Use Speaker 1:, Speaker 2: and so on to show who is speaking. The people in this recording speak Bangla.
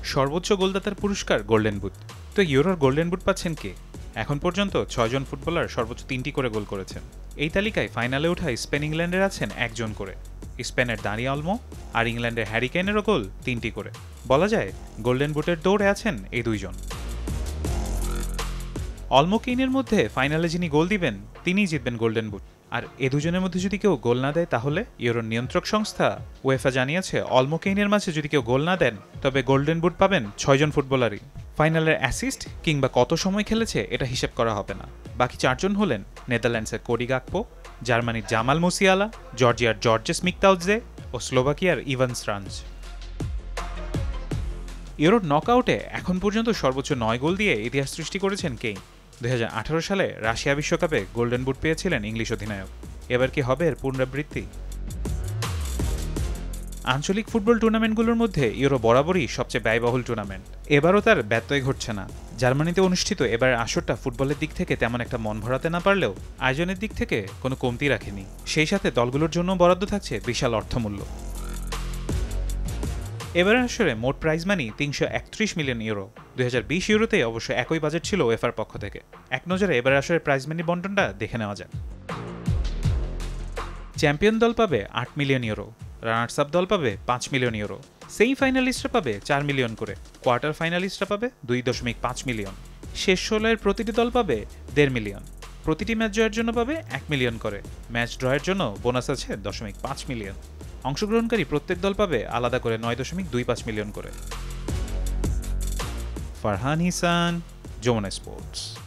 Speaker 1: সর্বোচ্চ গোলদাতার পুরস্কার গোল্ডেন বুট। তো ইউরোর গোল্ডেন বুট পাচ্ছেন কে? এখন পর্যন্ত 6 জন ফুটবলার সর্বোচ্চ 3টি করে গোল করেছেন। এই তালিকায় ফাইনালে ওঠায় স্পেন ইংল্যান্ডের আছেন 1 জন করে। স্পেনের দানি অলমো আর ইংল্যান্ডের হ্যারি কেইনেরও গোল 3টি করে। বলা যায় গোল্ডেন বুটের দৌড়ে আছেন এই 2 জন। অলমো কেইনের মধ্যে ফাইনালে যিনি গোল দিবেন তিনিই জিতবেন গোল্ডেন বুট। আর এ দুজনের মধ্যে যদি কেউ গোল না দেয় তাহলে ইউরোর নিয়ন্ত্রক সংস্থা উয়েফা জানিয়েছে অলমো কেইনের মাঝে যদি কেউ গোল না দেন তবে গোল্ডেন বুট পাবেন 6 জন ফুটবলারই। ফাইনালের অ্যাসিস্ট কিংবা কত সময় খেলেছে এটা হিসেব করা হবে না। বাকি 4 জন হলেন নেদারল্যান্ডসের কোডি গাকপো, জার্মানির জামাল মুসিয়ালা, জর্জিয়ার জর্জেস মিকতাউজে ও স্লোভাকিয়ার ইভান স্রাঞ্জ। ইউরোর নকআউটে এখন পর্যন্ত সর্বোচ্চ 9 গোল দিয়ে ইতিহাস সৃষ্টি করেছেন কেইন। 2018 সালে রাশিয়া বিশ্বকাপে গোল্ডেন বুট পেয়েছিলেন ইংলিশ অধিনায়ক। এবার কি হবে এর পুনরাবৃত্তি? আঞ্চলিক ফুটবল টুর্নামেন্টগুলোর মধ্যে ইউরো বরাবরই সবচেয়ে ব্যয়বহুল টুর্নামেন্ট। এবারও তার ব্যত্যয় ঘটছে না। জার্মানিতে অনুষ্ঠিত এবারের আসরটা ফুটবলের দিক থেকে তেমন একটা মন ভরাতে না পারলেও আয়োজনের দিক থেকে কোনো কমতি রাখেনি। সেই সাথে দলগুলোর জন্য বরাদ্দ থাকছে বিশাল অর্থমূল্য। এবারের আসরে মোট প্রাইজ মানি 331 মিলিয়ন ইউরো। 2020 ইউরোতে অবশ্য একই বাজেট ছিল উয়েফার পক্ষ থেকে। এক নজরে এবারের আসরের প্রাইজ মানি বন্টনটা দেখে নেওয়া যাক। চ্যাম্পিয়ন দল পাবে 8 মিলিয়ন ইউরো, রানার্স আপ দল পাবে 5 মিলিয়ন ইউরো, সেমিফাইনালিস্টরা পাবে 4 মিলিয়ন করে, কোয়ার্টার ফাইনালিস্টরা পাবে 2.5 মিলিয়ন, শেষ 16-এর প্রতিটি দল পাবে 1.5 মিলিয়ন, প্রতিটি ম্যাচ জয়ের জন্য পাবে 1 মিলিয়ন করে, ম্যাচ ড্রয়ের জন্য বোনাস আছে 0.5 মিলিয়ন। অংশগ্রহণকারী প্রত্যেক দল পাবে আলাদা করে 9.25 মিলিয়ন করে। ফারহান হিসান, যমুনা স্পোর্টস।